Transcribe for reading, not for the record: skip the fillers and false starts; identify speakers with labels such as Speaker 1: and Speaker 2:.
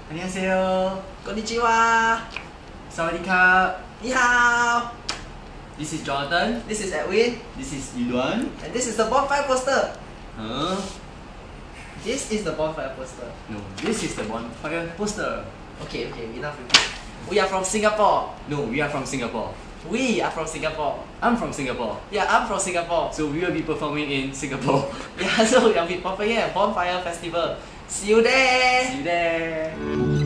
Speaker 1: 안녕하세요.
Speaker 2: Konnichiwa.
Speaker 1: Sawadika.
Speaker 2: Ni hao.
Speaker 1: This is Jonathan.
Speaker 2: This is Edwin.
Speaker 1: This is Edwin.
Speaker 2: And this is the bonfire poster.
Speaker 1: Huh?
Speaker 2: This is the bonfire poster.
Speaker 1: No, this is the Bornfire poster.
Speaker 2: Okay, enough with this. We are from Singapore.
Speaker 1: No, we are from Singapore.
Speaker 2: We are from Singapore.
Speaker 1: I'm from Singapore.
Speaker 2: Yeah, I'm from Singapore.
Speaker 1: So we will be performing in Singapore.
Speaker 2: Yeah, so we will be performing at Bornfire Festival. See you there.
Speaker 1: See you there.